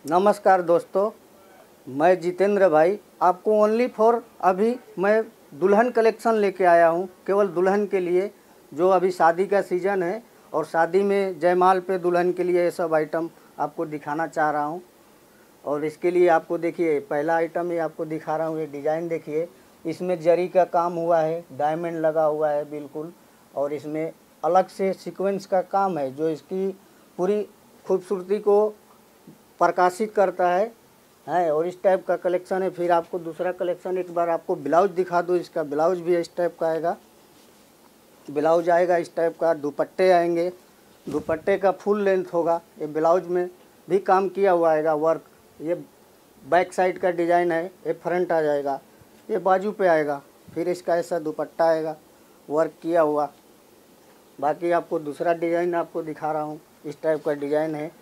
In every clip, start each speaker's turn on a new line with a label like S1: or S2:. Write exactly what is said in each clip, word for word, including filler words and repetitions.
S1: नमस्कार दोस्तों, मैं जितेंद्र भाई आपको ओनली फॉर अभी मैं दुल्हन कलेक्शन लेके आया हूँ, केवल दुल्हन के लिए। जो अभी शादी का सीज़न है और शादी में जयमाल पे दुल्हन के लिए ये सब आइटम आपको दिखाना चाह रहा हूँ। और इसके लिए आपको देखिए, पहला आइटम ये आपको दिखा रहा हूँ। ये डिज़ाइन देखिए, इसमें जरी का काम हुआ है, डायमंड लगा हुआ है बिल्कुल, और इसमें अलग से सीक्वेंस का काम है जो इसकी पूरी खूबसूरती को प्रकाशित करता है है और इस टाइप का कलेक्शन है। फिर आपको दूसरा कलेक्शन, एक बार आपको ब्लाउज दिखा दूँ। इसका ब्लाउज भी इस टाइप का आएगा, ब्लाउज आएगा इस टाइप का। दुपट्टे आएंगे, दुपट्टे का फुल लेंथ होगा। ये ब्लाउज में भी काम किया हुआ आएगा वर्क। ये बैक साइड का डिज़ाइन है, ये फ्रंट आ जाएगा, ये बाजू पे आएगा। फिर इसका ऐसा दुपट्टा आएगा वर्क किया हुआ। बाकी आपको दूसरा डिज़ाइन आपको दिखा रहा हूँ, इस टाइप का डिज़ाइन है।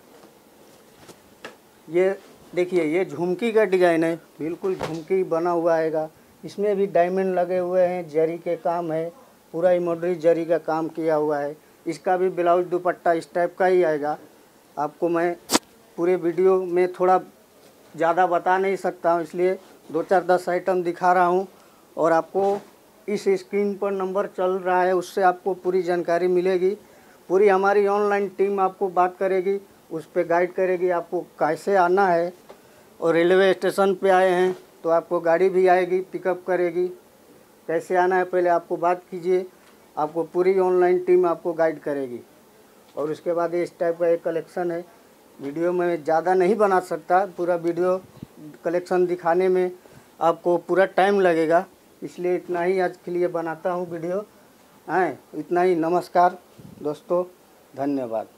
S1: ये देखिए, ये झुमकी का डिज़ाइन है, बिल्कुल झुमकी बना हुआ आएगा। इसमें भी डायमंड लगे हुए हैं, जरी के काम है, पूरा एम्ब्रॉयडरी जरी का काम किया हुआ है। इसका भी ब्लाउज दुपट्टा इस टाइप का ही आएगा। आपको मैं पूरे वीडियो में थोड़ा ज़्यादा बता नहीं सकता हूँ, इसलिए दो चार दस आइटम दिखा रहा हूँ। और आपको इस स्क्रीन पर नंबर चल रहा है, उससे आपको पूरी जानकारी मिलेगी। पूरी हमारी ऑनलाइन टीम आपको बात करेगी, उस पर गाइड करेगी आपको कैसे आना है। और रेलवे स्टेशन पे आए हैं तो आपको गाड़ी भी आएगी, पिकअप करेगी। कैसे आना है पहले आपको बात कीजिए, आपको पूरी ऑनलाइन टीम आपको गाइड करेगी। और उसके बाद इस टाइप का एक कलेक्शन है। वीडियो में ज़्यादा नहीं बना सकता, पूरा वीडियो कलेक्शन दिखाने में आपको पूरा टाइम लगेगा, इसलिए इतना ही आज के लिए बनाता हूँ वीडियो। हैं, इतना ही। नमस्कार दोस्तों, धन्यवाद।